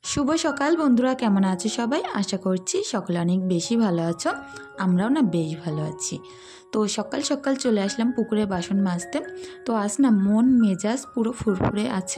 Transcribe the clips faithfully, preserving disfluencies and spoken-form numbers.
শুভ সকাল বন্ধুরা, কেমন আছো সবাই? আশা করছি সকলে অনেক বেশি ভালো আছো। আমরাও না বেশ ভালো আছি। তো সকাল সকাল চলে আসলাম পুকুরে বাসন মাজতে। তো আজ না মন মেজাজ পুরো ফুরফুরে আছে,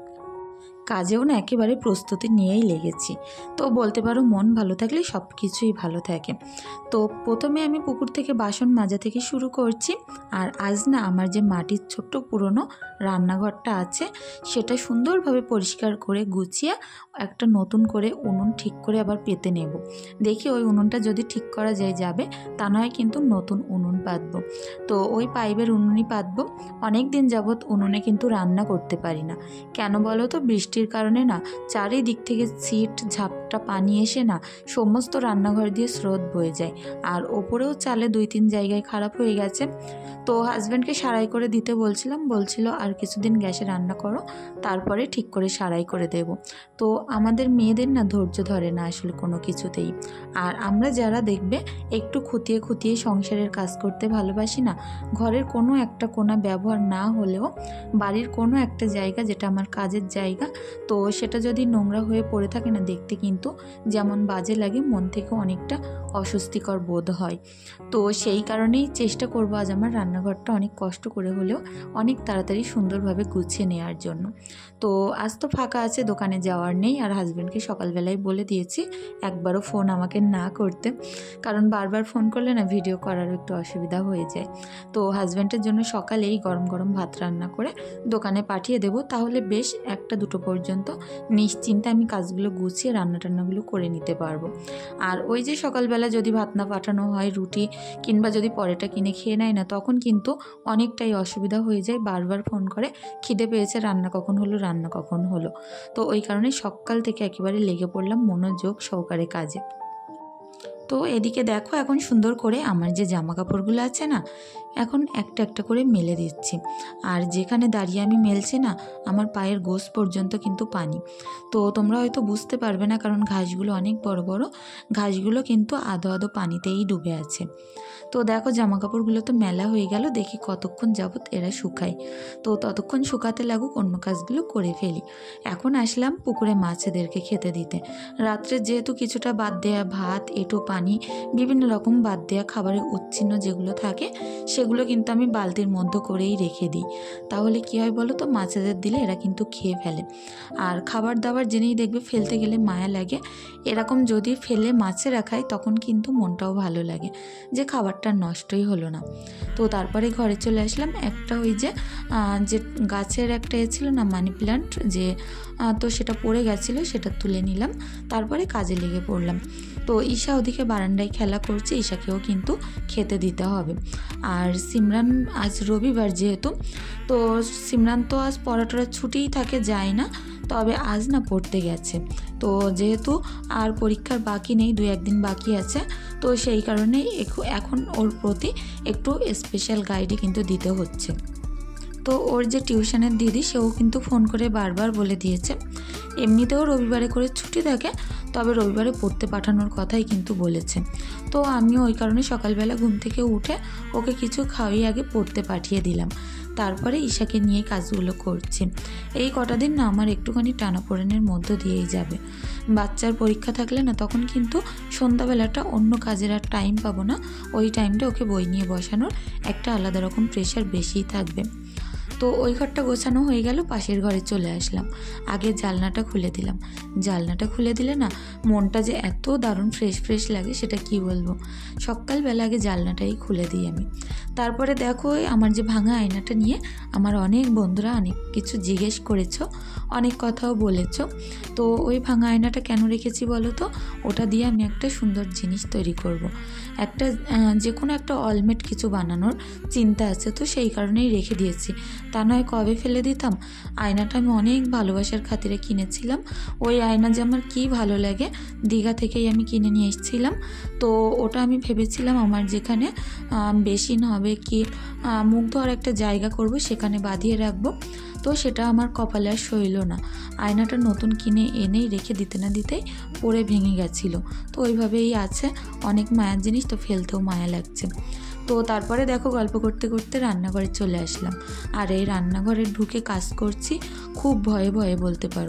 কাজেও না একেবারে প্রস্তুতি নিয়েই লেগেছি। তো বলতে পারো মন ভালো থাকলে সব কিছুই ভালো থাকে। তো প্রথমে আমি পুকুর থেকে বাসন মাজা থেকে শুরু করছি। আর আজ না আমার যে মাটির ছোট্ট পুরনো রান্নাঘরটা আছে সেটা সুন্দরভাবে পরিষ্কার করে গুছিয়ে একটা নতুন করে উনুন ঠিক করে আবার পেতে নেব। দেখি ওই উনুনটা যদি ঠিক করা যায় যাবে, তা নয় কিন্তু নতুন উনুন পাতবো। তো ওই পাইপের উনুনই পাতবো। অনেক দিন যাবৎ উনুনে কিন্তু রান্না করতে পারি না। কেন বলো তো? বৃষ্টির কারণে না চারিদিক থেকে ছিট ঝাপটা পানি এসে না সমস্ত রান্নাঘর দিয়ে স্রোত বয়ে যায়। আর ওপরেও চালে দুই তিন জায়গায় খারাপ হয়ে গেছে। তো হাজব্যান্ডকে সারাই করে দিতে বলছিলাম, বলছিল আর কিছুদিন গ্যাসে রান্না করো, তারপরে ঠিক করে সারাই করে দেব। তো আমাদের মেয়েদের না ধৈর্য ধরে না আসলে কোনো কিছুতেই। আর আমরা যারা দেখবে একটু খুঁটিয়ে খুঁটিয়ে সংসারের কাজ করতে ভালোবাসি না, ঘরের কোনো একটা কোণা ব্যবহার না হলেও বাড়ির কোনো একটা জায়গা যেটা আমার কাজের জায়গা, তো সেটা যদি নোংরা হয়ে পড়ে থাকে না, দেখতে কিন্তু যেমন বাজে লাগে, মন থেকে অনেকটা অস্বস্তিকর বোধ হয়। তো সেই কারণেই চেষ্টা করব আজ আমার রান্নাঘরটা অনেক কষ্ট করে হলেও অনেক তাড়াতাড়ি সুন্দরভাবে গুছিয়ে নেওয়ার জন্য। তো আজ তো ফাঁকা আছে, দোকানে যাওয়ার নেই। আর হাজব্যান্ডকে সকালবেলায় বলে দিয়েছি একবারও ফোন আমাকে না করতে, কারণ বারবার ফোন করলে না ভিডিও করারও একটু অসুবিধা হয়ে যায়। তো হাজব্যান্ডের জন্য সকালেই গরম গরম ভাত রান্না করে দোকানে পাঠিয়ে দেব, তাহলে বেশ একটা দুটো পর্যন্ত নিশ্চিন্তে আমি কাজগুলো গুছিয়ে রান্না টান্নাগুলো করে নিতে পারবো। আর ওই যে সকালবেলা যদি ভাত না পাঠানো হয়, রুটি কিংবা যদি পরেটা কিনে খেয়ে নেয় না, তখন কিন্তু অনেকটাই অসুবিধা হয়ে যায়। বারবার ফোন করে খিদে পেয়েছে, রান্না কখন হলো রান্না কখন হলো। তো ওই কারণে সকাল থেকে একেবারে লেগে পড়লাম মনোযোগ সহকারে কাজে। তো এদিকে দেখো এখন সুন্দর করে আমার যে জামা কাপড়গুলো আছে না, এখন একটা একটা করে মেলে দিচ্ছি। আর যেখানে দাঁড়িয়ে আমি মেলছি না, আমার পায়ের গোস পর্যন্ত কিন্তু পানি। তো তোমরা হয়তো বুঝতে পারবে না, কারণ ঘাসগুলো অনেক বড় বড়, ঘাসগুলো কিন্তু আধো আধো পানিতেই ডুবে আছে। তো দেখো জামা কাপড়গুলো তো মেলা হয়ে গেল, দেখি কতক্ষণ যাবত এরা শুকায়। তো ততক্ষণ শুকাতে লাগুক, অন্য কাজগুলো করে ফেলি। এখন আসলাম পুকুরে মাছেদেরকে খেতে দিতে। রাত্রে যেহেতু কিছুটা বাদ দেয়া ভাত, এঁটো পানি, বিভিন্ন রকম বাদ দেয়া খাবারের উচ্ছিন্ন যেগুলো থাকে সেগুলো কিন্তু আমি বালতির মধ্যে করেই রেখে দিই। তাহলে কী হয় বলো তো, মাছেদের দিলে এরা কিন্তু খেয়ে ফেলে। আর খাবার দাবার জেনেই দেখবে ফেলতে গেলে মায়া লাগে, এরকম যদি ফেলে মাছে রাখায় তখন কিন্তু মনটাও ভালো লাগে যে খাবারটা নষ্টই হলো না। তো তারপরে ঘরে চলে আসলাম। একটা ওই যে যে গাছের একটা এ ছিল না, মানি প্ল্যান্ট, যে তো সেটা পড়ে গেছিলো, সেটা তুলে নিলাম, তারপরে কাজে লেগে পড়লাম। তো ঈশা ওদিকে বারান্দায় খেলা করছে, ঈশাকেও কিন্তু খেতে দিতে হবে। আর সিমরান আজ রবিবার যেহেতু, তো সিমরান তো আজ পড়াটোরা ছুটিই থাকে, যায় না, তবে আজ না পড়তে গেছে। তো যেহেতু আর পরীক্ষার বাকি নেই, দু একদিন বাকি আছে, তো সেই কারণেই এখন ওর প্রতি একটু স্পেশাল গাইডই কিন্তু দিতে হচ্ছে। তো ওর যে টিউশনের দিদি, সেও কিন্তু ফোন করে বারবার বলে দিয়েছে, এমনিতেও রবিবারে করে ছুটি থাকে, তবে রবিবারে পড়তে পাঠানোর কথাই কিন্তু বলেছে। তো আমিও ওই কারণে সকালবেলা ঘুম থেকে উঠে ওকে কিছু খাওয়িয়ে আগে পড়তে পাঠিয়ে দিলাম, তারপরে ঈশাকে নিয়ে কাজগুলো করছি। এই কটা দিন না আমার একটুখানি টানাপোড়েনের মধ্য দিয়েই যাবে। বাচ্চার পরীক্ষা থাকলে না তখন কিন্তু সন্ধ্যাবেলাটা অন্য কাজের আর টাইম পাবো না, ওই টাইমটা ওকে বই নিয়ে বসানোর একটা আলাদা রকম প্রেশার বেশিই থাকবে। তো ওই ঘরটা গোছানো হয়ে গেল, পাশের ঘরে চলে আসলাম। আগে জানলাটা খুলে দিলাম। জানলাটা খুলে দিলে না মনটা যে এত দারুণ ফ্রেশ ফ্রেশ লাগে সেটা কি বলবো। সকালবেলা আগে জানলাটাই খুলে দিই আমি। তারপরে দেখো আমার যে ভাঙা আয়নাটা নিয়ে আমার অনেক বন্ধুরা অনেক কিছু জিজ্ঞেস করেছো, অনেক কথাও বলেছো। তো ওই ভাঙা আয়নাটা কেন রেখেছি বলো তো? ওটা দিয়ে আমি একটা সুন্দর জিনিস তৈরি করব। একটা যে কোনো একটা অলমেট কিছু বানানোর চিন্তা আছে, তো সেই কারণেই রেখে দিয়েছি। তা নয় কবে ফেলে দিতাম। আয়নাটা আমি অনেক ভালোবাসার খাতিরে কিনেছিলাম। ওই আয়না যে আমার কী ভালো লাগে, দীঘা থেকেই আমি কিনে নিয়ে এসেছিলাম। তো ওটা আমি ভেবেছিলাম আমার যেখানে বেসিন হবে কি মুখ ধোয়ার একটা জায়গা করব, সেখানে বাঁধিয়ে রাখবো। তো সেটা আমার কপালে আর সইল না। আয়নাটা নতুন কিনে এনেই রেখে দিতে না দিতেই পড়ে ভেঙে গেছিলো। তো ওইভাবেই আছে, অনেক মায়ার জিনিস, তো ফেলতেও মায়া লাগছে। তো তারপরে দেখো গল্প করতে করতে রান্নাঘরে চলে আসলাম। আর এই রান্নাঘরে ঢুকে কাজ করছি খুব ভয়ে ভয়ে বলতে পারো,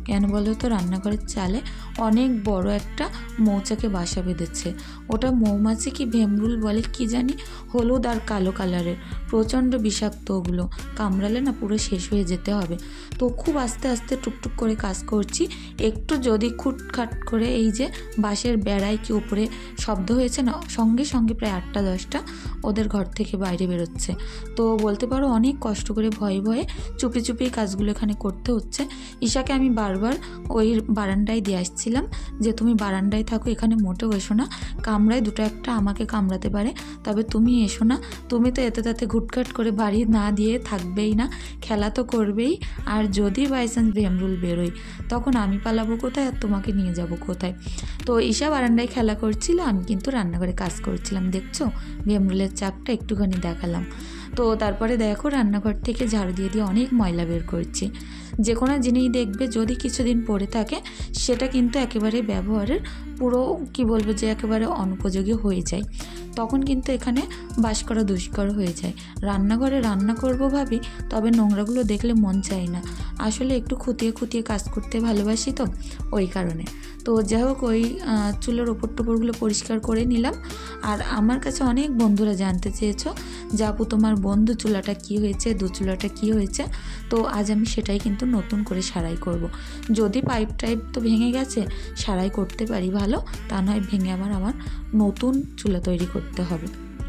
কেন বলো তো, রান্নাঘরের চালে অনেক বড় একটা মৌচাকে বাসা বেঁধেছে। ওটা মৌমাছি কি ভেমরুল বলে কি জানি, হলুদ আর কালো কালারের, প্রচণ্ড বিষাক্ত। ওগুলো কামড়ালে না পুরো শেষ হয়ে যেতে হবে। তো খুব আস্তে আস্তে টুকটুক করে কাজ করছি, একটু যদি খুটখাট করে এই যে বাঁশের বেড়ায় কি উপরে শব্দ হয়েছে না, সঙ্গে সঙ্গে প্রায় আটটা দশটা ওদের ঘর থেকে বাইরে বেরোচ্ছে। তো বলতে পারো অনেক কষ্ট করে ভয়ে ভয়ে চুপি চুপি কাজগুলো এখানে করতে হচ্ছে। ঈশাকে আমি বারবার ওই বারান্দায় দিয়ে আসছিলাম যে তুমি বারান্দায় থাকো, এখানে মোটেও এসো না, কামড়ায় দুটো একটা আমাকে কামড়াতে পারে, তবে তুমি এসো না, তুমি তো এতে তাতে ঘুটঘাট করে বাড়ি না দিয়ে থাকবেই না, খেলা তো করবেই, আর যদি বাই চান্স ভেমরুল বেরোয় তখন আমি পালাবো কোথায় আর তোমাকে নিয়ে যাব কোথায়। তো ঈশা বারান্দায় খেলা করছিল, আমি কিন্তু রান্নাঘরে কাজ করছিলাম। দেখছো ভেমরুলের চাকটা একটুখানি দেখালাম। তো তারপরে দেখো রান্নাঘর থেকে ঝাড়ু দিয়ে দিয়ে অনেক ময়লা বের করছি। যে কোনো জিনিস দেখবে যদি কিছুদিন পড়ে থাকে সেটা কিন্তু একেবারে ব্যবহারের পুরো কি বলবো যে একেবারে অনুপযোগী হয়ে যায়, তখন কিন্তু এখানে বাস করা দুষ্কর হয়ে যায়। রান্নাঘরে রান্না করব ভাবি, তবে নোংরাগুলো দেখলে মন চায় না, আসলে একটু খুঁটিয়ে খুঁটিয়ে কাজ করতে ভালোবাসি তো ওই কারণে। তো যাই হোক ওই চুলোর ওপর টোপরগুলো পরিষ্কার করে নিলাম। আর আমার কাছে অনেক বন্ধুরা জানতে চেয়েছো যে আপু তোমার বন্ধু চুলাটা কি হয়েছে, দু চুলাটা কি হয়েছে। তো আজ আমি সেটাই কিন্তু নতুন করে সারাই করব। যদি পাইপ টাইপ তো ভেঙে গেছে সারাই করতে পারি ভালো, তা নয় ভেঙে আবার আমার নতুন চুলা তৈরি করতে হবে।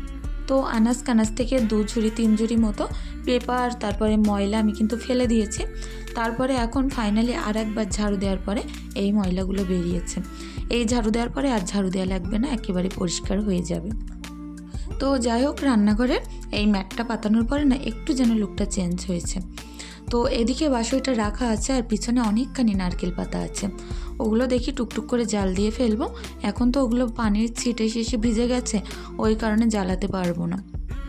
তো আনাজ কানাজ থেকে দু ঝুড়ি তিন ঝুড়ি মতো পেপার তারপরে ময়লা আমি কিন্তু ফেলে দিয়েছি। তারপরে এখন ফাইনালি আর একবার ঝাড়ু দেওয়ার পরে এই ময়লাগুলো বেরিয়েছে। এই ঝাড়ু দেওয়ার পরে আর ঝাড়ু দেওয়া লাগবে না, একেবারে পরিষ্কার হয়ে যাবে। তো যাই হোক রান্নাঘরে এই ম্যাটটা পাতানোর পরে না একটু যেন লুকটা চেঞ্জ হয়েছে। তো এদিকে বাসইটা রাখা আছে আর পিছনে অনেকখানি নারকেল পাতা আছে, ওগুলো দেখি টুকটুক করে জাল দিয়ে ফেলবো। এখন তো ওগুলো পানির ছিটে শেষে ভিজে গেছে, ওই কারণে জ্বালাতে পারবো না।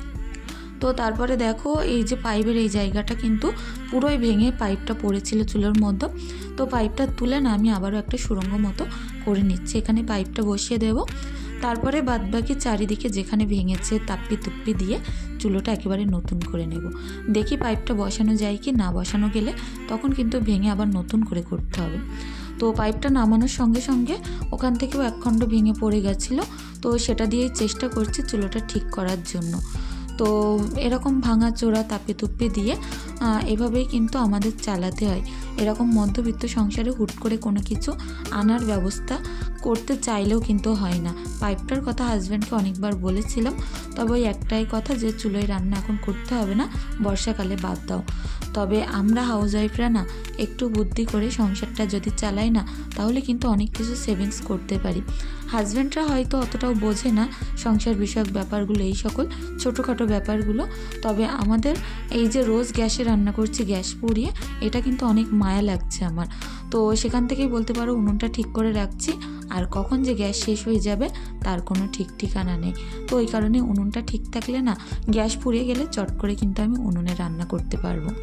তো তারপরে দেখো এই যে পাইপের এই জায়গাটা কিন্তু পুরোই ভেঙে পাইপটা পড়েছিল চুলোর মধ্যে। তো পাইপটা তুলে না আমি আবারও একটা সুড়ঙ্গ মতো করে নিচ্ছি, এখানে পাইপটা বসিয়ে দেব। তারপরে বাদবাকি চারিদিকে যেখানে ভেঙেছে তাপ্পি তুপ্পি দিয়ে চুলোটা একেবারে নতুন করে নেব। দেখি পাইপটা বসানো যায় কি, না বসানো গেলে তখন কিন্তু ভেঙে আবার নতুন করে করতে হবে। তো পাইপটা নামানোর সঙ্গে সঙ্গে ওখান থেকেও এক খণ্ড ভেঙে পড়ে গেছিলো, তো সেটা দিয়েই চেষ্টা করছি চুলোটা ঠিক করার জন্য। তো এরকম ভাঙা চোরা তাপে তুপ্পে দিয়ে এভাবেই কিন্তু আমাদের চালাতে হয়। এরকম মধ্যবিত্ত সংসারে হুট করে কোনো কিছু আনার ব্যবস্থা করতে চাইলেও কিন্তু হয় না। পাইপটার কথা হাজব্যান্ডকে অনেকবার বলেছিলাম, তবে ওই একটাই কথা যে চুলোয় রান্না এখন করতে হবে না, বর্ষাকালে বাদ দাও। তবে আমরা হাউস ওয়াইফরা না একটু বুদ্ধি করে সংসারটা যদি চালাই না তাহলে কিন্তু অনেক কিছু সেভিংস করতে পারি। হাজব্যান্ডরা হয়তো অতটাও বোঝে না সংসার বিষয়ক ব্যাপারগুলো, এই সকল ছোটোখাটো ব্যাপারগুলো। তবে আমাদের এই যে রোজ গ্যাসে রান্না করছি, গ্যাস পুড়িয়ে, এটা কিন্তু অনেক মায়া লাগছে আমার। তো সেখান থেকেই বলতে পারো উনুনটা ঠিক করে রাখছি, আর কখন যে গ্যাস শেষ হয়ে যাবে তার কোনো ঠিক ঠিকানা নেই। তো ওই কারণে উনুনটা ঠিক থাকলে না গ্যাস পুড়িয়ে গেলে চট করে কিন্তু আমি উনুনে রান্না করতে পারবো।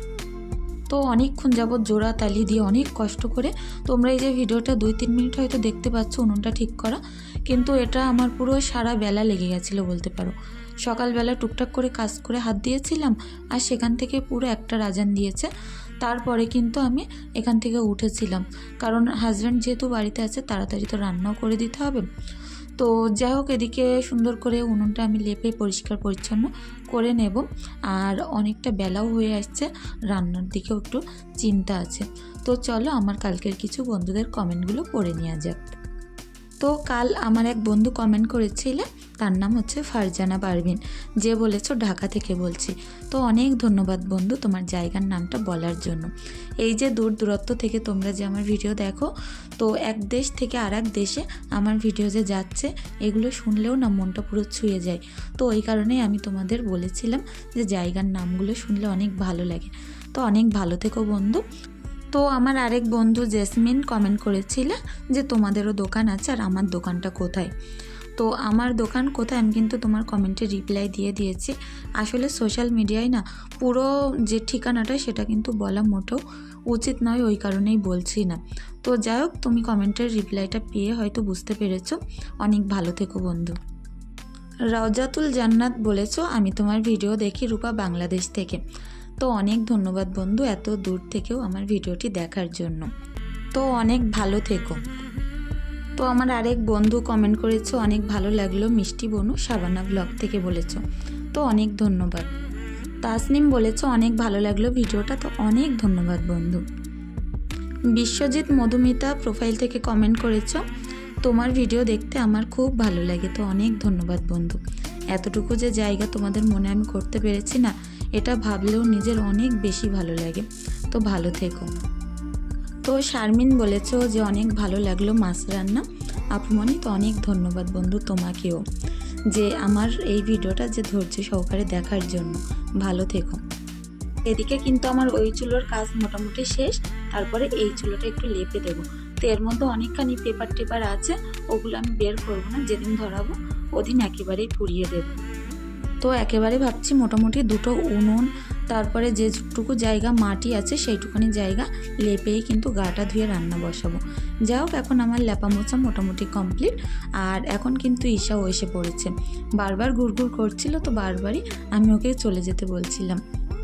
তো অনেকক্ষণ যাবৎ জোড়া তালি দিয়ে অনেক কষ্ট করে তোমরা এই যে ভিডিওটা দুই তিন মিনিট হয়তো দেখতে পাচ্ছ উনুনটা ঠিক করা, কিন্তু এটা আমার পুরো সারা বেলা লেগে গেছিলো বলতে পারো। সকালবেলা টুকটাক করে কাজ করে হাত দিয়েছিলাম, আর সেখান থেকে পুরো একটা রাজান দিয়েছে। তারপরে কিন্তু আমি এখান থেকে উঠেছিলাম, কারণ হাজব্যান্ড যেহেতু বাড়িতে আছে তাড়াতাড়ি তো রান্নাও করে দিতে হবে। তো যাই হোক এদিকে সুন্দর করে উনুনটা আমি লেপে পরিষ্কার পরিচ্ছন্ন করে নেব। আর অনেকটা বেলাও হয়ে আসছে, রান্নার দিকেও একটু চিন্তা আছে। তো চলো আমার কালকের কিছু বন্ধুদের কমেন্টগুলো পড়ে নেওয়া যাক। তো কাল আমার এক বন্ধু কমেন্ট করেছিলে, তার নাম হচ্ছে ফারজানা পারভিন, যে বলেছো ঢাকা থেকে বলছি। তো অনেক ধন্যবাদ বন্ধু তোমার জায়গার নামটা বলার জন্য। এই যে দূর দূরত্ব থেকে তোমরা যে আমার ভিডিও দেখো, তো এক দেশ থেকে আর এক দেশে আমার ভিডিও যে যাচ্ছে এগুলো শুনলেও না মনটা পুরো ছুঁয়ে যায়। তো ওই কারণেই আমি তোমাদের বলেছিলাম যে জায়গার নামগুলো শুনলে অনেক ভালো লাগে। তো অনেক ভালো থেকো বন্ধু। তো আমার আরেক বন্ধু জেসমিন কমেন্ট করেছিল যে তোমাদেরও দোকান আছে, আর আমার দোকানটা কোথায়। তো আমার দোকান কোথায় আমি কিন্তু তোমার কমেন্টে রিপ্লাই দিয়ে দিয়েছি। আসলে সোশ্যাল মিডিয়ায় না পুরো যে ঠিকানাটা সেটা কিন্তু বলা মোটেও উচিত নয়, ওই কারণেই বলছি না। তো যাই হোক তুমি কমেন্টের রিপ্লাইটা পেয়ে হয়তো বুঝতে পেরেছো। অনেক ভালো থেকো বন্ধু। রওজাতুল জান্নাত বলেছো আমি তোমার ভিডিও দেখি রূপা বাংলাদেশ থেকে। তো অনেক ধন্যবাদ বন্ধু এত দূর থেকেও আমার ভিডিওটি দেখার জন্য। তো অনেক ভালো থেকো। তো আমার আরেক বন্ধু কমেন্ট করেছো, অনেক ভালো লাগলো মিষ্টি বনু, শাবানা ব্লগ থেকে বলেছো, তো অনেক ধন্যবাদ। তাসনিম বলেছো অনেক ভালো লাগলো ভিডিওটা, তো অনেক ধন্যবাদ বন্ধু। বিশ্বজিৎ মধুমিতা প্রোফাইল থেকে কমেন্ট করেছো, তোমার ভিডিও দেখতে আমার খুব ভালো লাগে, তো অনেক ধন্যবাদ বন্ধু। এতটুকু যে জায়গা তোমাদের মনে আমি করতে পেরেছি না, এটা ভাবলেও নিজের অনেক বেশি ভালো লাগে, তো ভালো থেকো। তো শারমিন বলেছো যে অনেক ভালো লাগলো মাছ রান্না আপুমনি, তো অনেক ধন্যবাদ বন্ধু তোমাকেও, যে আমার এই ভিডিওটা যে ধৈর্য সহকারে দেখার জন্য। ভালো থেকো। এদিকে কিন্তু আমার ওই চুলোর কাজ মোটামুটি শেষ, তারপরে এই চুলোটা একটু লেপে দেবো। তো এর মধ্যে অনেকখানি পেপার টেপার আছে, ওগুলো আমি বের করবো না, যেদিন ধরাবো ওদিন একেবারেই পুড়িয়ে দেবো। তো একেবারে ভাবছি মোটামুটি দুটো উনুন, তারপরে যেটুকু জায়গা মাটি আছে সেইটুখানি জায়গা লেপেই কিন্তু গাটা ধুয়ে রান্না বসাবো। যাই হোক, এখন আমার লেপা মোছা মোটামুটি কমপ্লিট। আর এখন কিন্তু ঈশাও এসে পড়েছে, বারবার ঘুরঘুর করছিল, তো বারবারই আমি ওকে চলে যেতে বলছিলাম।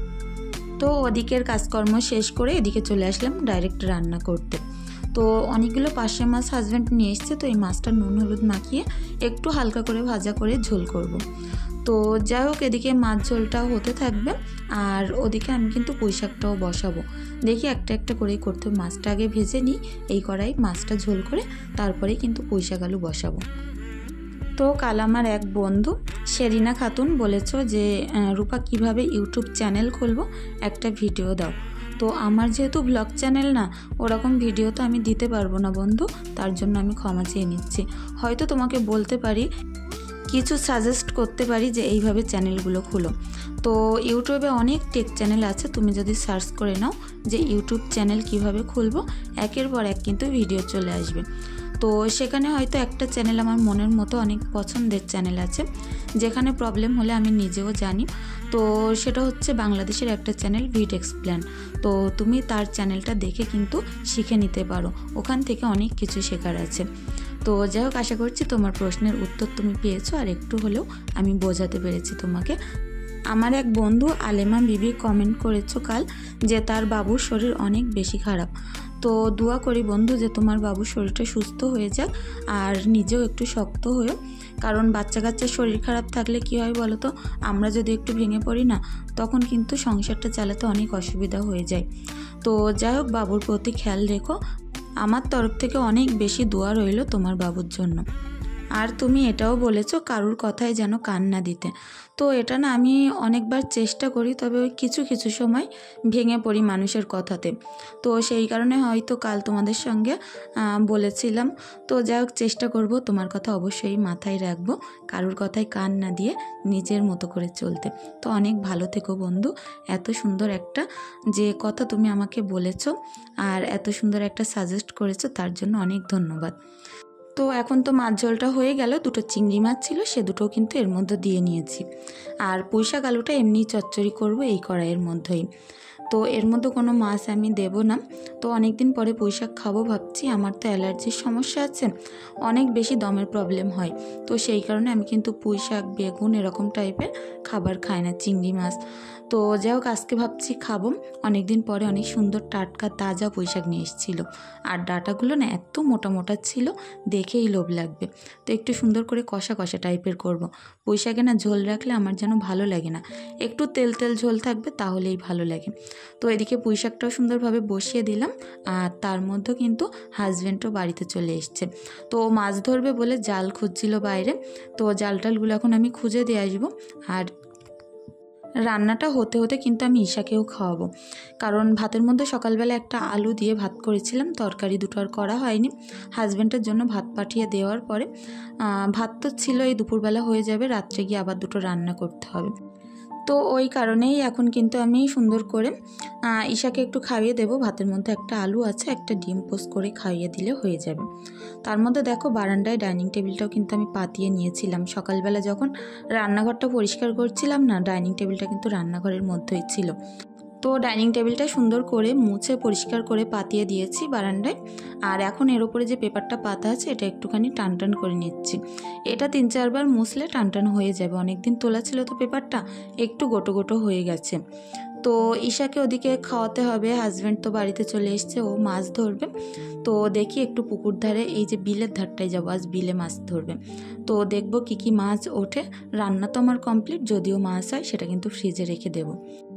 তো ওদিকের কাজকর্ম শেষ করে এদিকে চলে আসলাম ডাইরেক্ট রান্না করতে। তো অনেকগুলো পার্শে মাছ হাজব্যান্ড নিয়ে এসছে, তো এই মাছটা নুন হলুদ মাখিয়ে একটু হালকা করে ভাজা করে ঝোল করব। তো যাই হোক, এদিকে মাছ ঝোলটাও হতে থাকবে, আর ওদিকে আমি কিন্তু পুঁই শাকটাও বসাবো। দেখি একটা একটা করেই করতে, মাছটা আগে ভেজে নিই, এই কড়াই মাছটা ঝোল করে তারপরেই কিন্তু পুঁই শাক আলু বসাবো। তো কাল আমার এক বন্ধু শেরিনা খাতুন বলেছো যে রূপা কিভাবে ইউটিউব চ্যানেল খুলবো, একটা ভিডিও দাও। তো আমার যেহেতু ব্লগ চ্যানেল না, ওরকম ভিডিও তো আমি দিতে পারবো না বন্ধু, তার জন্য আমি ক্ষমা চেয়ে নিচ্ছি। হয়তো তোমাকে বলতে পারি, কিছু সাজেস্ট করতে পারি যে এইভাবে চ্যানেলগুলো খুলো। তো ইউটিউবে অনেক টেক চ্যানেল আছে, তুমি যদি সার্চ করে নাও যে ইউটিউব চ্যানেল কিভাবে খুলবো, একের পর এক কিন্তু ভিডিও চলে আসবে। তো সেখানে হয়তো একটা চ্যানেল আমার মনের মতো অনেক পছন্দের চ্যানেল আছে, যেখানে প্রবলেম হলে আমি নিজেও জানি। তো সেটা হচ্ছে বাংলাদেশের একটা চ্যানেল ভিড এক্সপ্লেন। তো তুমি তার চ্যানেলটা দেখে কিন্তু শিখে নিতে পারো, ওখান থেকে অনেক কিছু শেখার আছে। তো যাই হোক, আশা করছি তোমার প্রশ্নের উত্তর তুমি পেয়েছো, আর একটু হলেও আমি বোঝাতে পেরেছি তোমাকে। আমার এক বন্ধু আলেমা বিবি কমেন্ট করেছো কাল যে তার বাবুর শরীর অনেক বেশি খারাপ। তো দোয়া করি বন্ধু যে তোমার বাবুর শরীরটা সুস্থ হয়ে যাক, আর নিজেও একটু শক্ত হয়েও, কারণ বাচ্চা কাচ্চার শরীর খারাপ থাকলে কী হয় বলো তো, আমরা যদি একটু ভেঙে পড়ি না, তখন কিন্তু সংসারটা চালাতে অনেক অসুবিধা হয়ে যায়। তো যাই হোক, বাবুর প্রতি খেয়াল রেখো, আমার তরফ থেকে অনেক বেশি দোয়া রইল তোমার বাবুর জন্য। আর তুমি এটাও বলেছো কারুর কথায় যেন কান না দিতে। তো এটা না আমি অনেকবার চেষ্টা করি, তবে ওই কিছু কিছু সময় ভেঙে পড়ি মানুষের কথাতে। তো সেই কারণে হয়তো কাল তোমাদের সঙ্গে বলেছিলাম। তো যাই হোক, চেষ্টা করব তোমার কথা অবশ্যই মাথায় রাখবো, কারুর কথায় কান না দিয়ে নিজের মতো করে চলতে। তো অনেক ভালো থেকো বন্ধু, এত সুন্দর একটা যে কথা তুমি আমাকে বলেছো, আর এত সুন্দর একটা সাজেস্ট করেছো, তার জন্য অনেক ধন্যবাদ। তো এখন তো মাছ ঝোলটা হয়ে গেল, দুটো চিংড়ি মাছ ছিল, সে দুটো কিন্তু এর মধ্যে দিয়ে নিয়েছি। আর পুঁই শাক আলুটা এমনি চচ্চড়ি করব এই কড়াইয়ের মধ্যেই। তো এর মধ্যে কোনো মাছ আমি দেব না। তো অনেক দিন পরে পুঁই শাক খাবো ভাবছি, আমার তো অ্যালার্জির সমস্যা আছে, অনেক বেশি দমের প্রবলেম হয়। তো সেই কারণে আমি কিন্তু পুঁই শাক, বেগুন এরকম টাইপের খাবার খাই না, চিংড়ি মাছ। তো যাই হোক, আজকে ভাবছি খাবো। অনেক দিন পরে অনেক সুন্দর টাটকা তাজা পুঁই শাক নিয়ে এসেছিলো, আর ডাঁটাগুলো না এত মোটা মোটা ছিল, দেখেই লোভ লাগবে। তো একটু সুন্দর করে কষা কষা টাইপের করব। পুঁই শাকে না ঝোল রাখলে আমার যেন ভালো লাগে না, একটু তেল তেল ঝোল থাকবে তাহলেই ভালো লাগে। তো এদিকে পুঁই শাকটাও সুন্দরভাবে বসিয়ে দিলাম, আর তার মধ্যে কিন্তু হাজব্যান্ডও বাড়িতে চলে এসছে। তো মাছ ধরবে বলে জাল খুঁজছিল বাইরে, তো জাল টালগুলো এখন আমি খুঁজে দিয়ে আসবো। আর রান্নাটা হতে হতে কিন্তু আমি ঈশাকেও খাওয়াবো, কারণ ভাতের মধ্যে সকালবেলা একটা আলু দিয়ে ভাত করেছিলাম, তরকারি দুটো আর করা হয়নি। হাজব্যান্ডের জন্য ভাত পাঠিয়ে দেওয়ার পরে ভাত তো ছিল, এই দুপুরবেলা হয়ে যাবে, রাত্রে গিয়ে আবার দুটো রান্না করতে হবে। তো ওই কারণেই এখন কিন্তু আমি সুন্দর করে ঈশাকে একটু খাইয়ে দেবো। ভাতের মধ্যে একটা আলু আছে, একটা ডিম পোস্ট করে খাইয়ে দিলে হয়ে যাবে। তার মধ্যে দেখো বারান্দায় ডাইনিং টেবিলটাও কিন্তু আমি পাতিয়ে নিয়েছিলাম। সকালবেলা যখন রান্নাঘরটা পরিষ্কার করছিলাম না, ডাইনিং টেবিলটা কিন্তু রান্নাঘরের মধ্যেই ছিল। তো ডাইনিং টেবিলটা সুন্দর করে মুছে পরিষ্কার করে পাতিয়ে দিয়েছি বারান্দায়। আর এখন এর উপরে যে পেপারটা পাতা আছে, এটা একটুখানি টান টান করে নিচ্ছি। এটা তিন চারবার মুছলে টান টান হয়ে যাবে। অনেক দিন তোলা ছিল তো পেপারটা, একটু গোটো গোটো হয়ে গেছে। তো ঈশাকে ওদিকে খাওয়াতে হবে, হাজব্যান্ড তো বাড়িতে চলে এসছে, ও মাছ ধরবে। তো দেখি একটু পুকুর ধারে, এই যে বিলের ধারটায় যাবো, আজ বিলে মাছ ধরবে। তো দেখবো কি কি মাছ ওঠে। রান্না তো আমার কমপ্লিট, যদিও মাছ হয় সেটা কিন্তু ফ্রিজে রেখে দেব।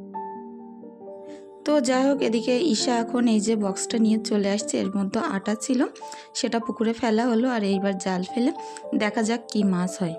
তো যাই হোক, এদিকে ঈশা এখন এই যে বক্সটা নিয়ে চলে আসছে, এর মধ্যে আটা ছিল, সেটা পুকুরে ফেলা হলো, আর এইবার জাল ফেলে দেখা যাক কি মাছ হয়।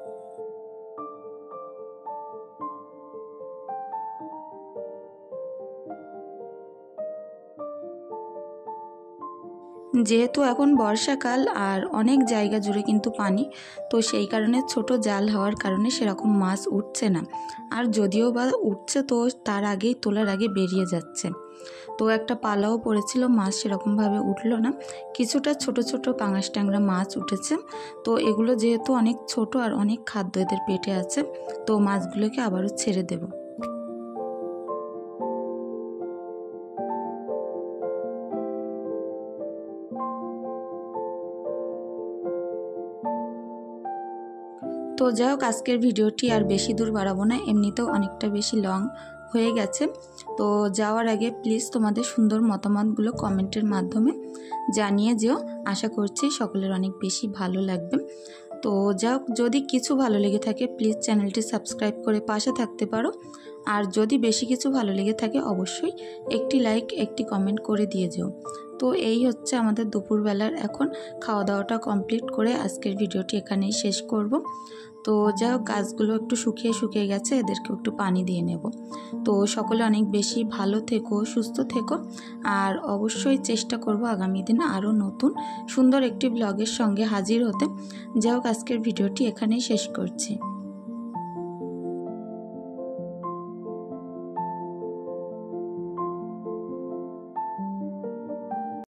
যেহেতু এখন বর্ষাকাল আর অনেক জায়গা জুড়ে কিন্তু পানি, তো সেই কারণে ছোট জাল হওয়ার কারণে সেরকম মাছ উঠছে না, আর যদিও বা উঠছে তো তার আগেই তোলার আগে বেরিয়ে যাচ্ছে। তো একটা পালাও পড়েছিল, মাছ সেরকমভাবে উঠলো না, কিছুটা ছোট ছোট পাঙাশ ট্যাংরা মাছ উঠেছে। তো এগুলো যেহেতু অনেক ছোট আর অনেক খাদ্য এদের পেটে আছে, তো মাছগুলোকে আবারও ছেড়ে দেব। তো যাই হোক, আজকের ভিডিওটি আর বেশি দূর বাড়াবো না, এমনিতেও অনেকটা বেশি লং হয়ে গেছে। তো যাওয়ার আগে প্লিজ তোমাদের সুন্দর মতামতগুলো কমেন্টের মাধ্যমে জানিয়ে যেও, আশা করছি সকলের অনেক বেশি ভালো লাগবে। তো যাই হোক, যদি কিছু ভালো লেগে থাকে প্লিজ চ্যানেলটি সাবস্ক্রাইব করে পাশে থাকতে পারো, আর যদি বেশি কিছু ভালো লেগে থাকে অবশ্যই একটি লাইক একটি কমেন্ট করে দিয়ে যেও। তো এই হচ্ছে আমাদের দুপুরবেলার এখন খাওয়া দাওয়াটা কমপ্লিট করে আজকের ভিডিওটি এখানেই শেষ করব। তো যাই হোক, গাছগুলো একটু শুকিয়ে শুকিয়ে গেছে, এদেরকে একটু পানি দিয়ে নেব। তো সকলে অনেক বেশি ভালো থেকো, সুস্থ থেকো, আর অবশ্যই চেষ্টা করব আগামী দিন আরও নতুন সুন্দর একটি ব্লগের সঙ্গে হাজির হতে। যাই হোক, আজকের ভিডিওটি এখানেই শেষ করছি।